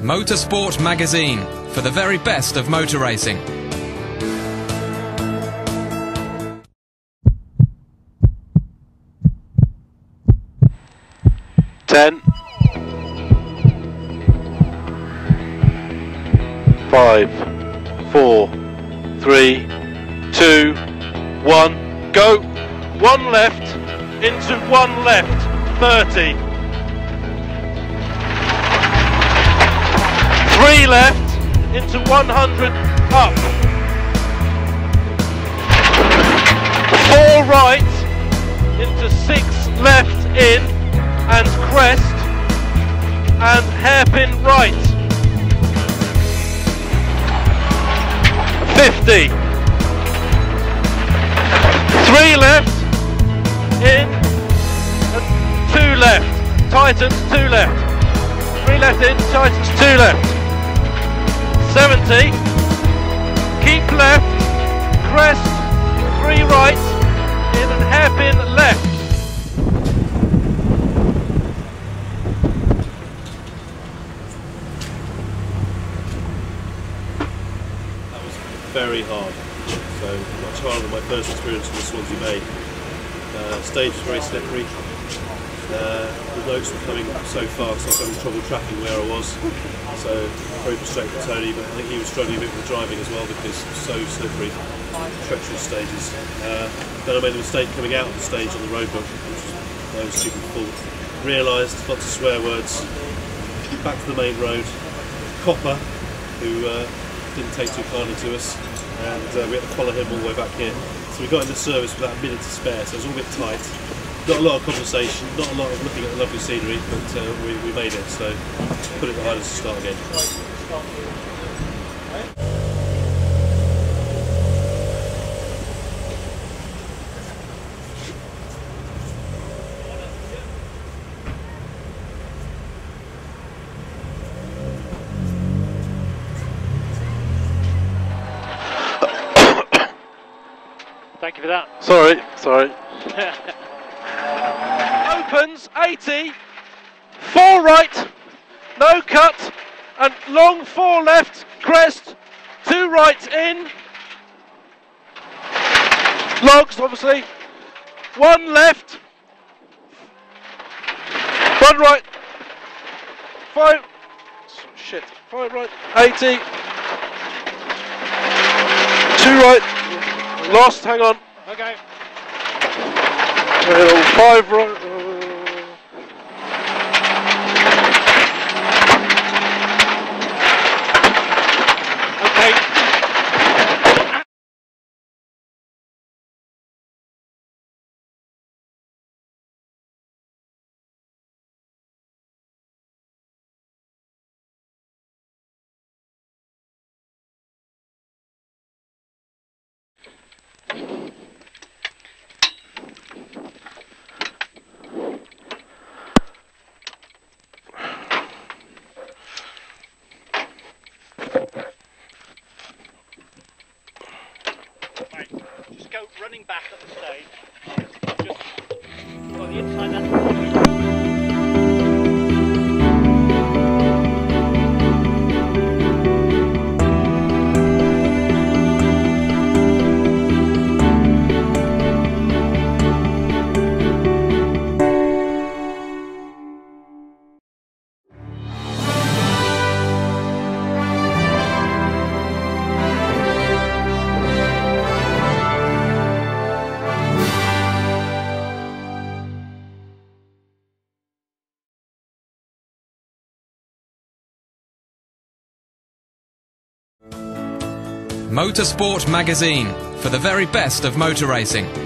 Motorsport magazine for the very best of motor racing. Ten, 5, 4, 3, 2, 1, go. One left, into one left, 30. 3 left, into 100, up. 4 right, into 6 left, in, and crest, and hairpin right. 50. 3 left, in, and 2 left. Tightens, 2 left. 3 left in, tightens, 2 left. 70. Keep left, crest, 3 right, in and hairpin left. Very hard, so much harder than my first experience with the Swansea Bay. Stage was very slippery. The blokes were coming so fast, I was having trouble tracking where I was. So very frustrated with Tony, but I think he was struggling a bit with the driving as well because it was so slippery, treacherous stages. Then I made a mistake coming out of the stage on the roadbook, which was my own stupid fault. Realised, lots of swear words, back to the main road. Copper, who didn't take too kindly to us, and we had to follow him all the way back here. So we got in the service with about a minute to spare, so it was all a bit tight. Not a lot of conversation, not a lot of looking at the lovely scenery, but we made it, so put it behind us to start again. Thank you for that. Sorry. Opens 80, 4 right, no cut, and long 4 left, crest, 2 right in, logs obviously, 1 left, 1 right, 5 right, 80, 2 right, lost, hang on. Okay. 5 right. Okay. Right, just go running back at the stage. Just on the inside, that's Motorsport magazine for the very best of motor racing.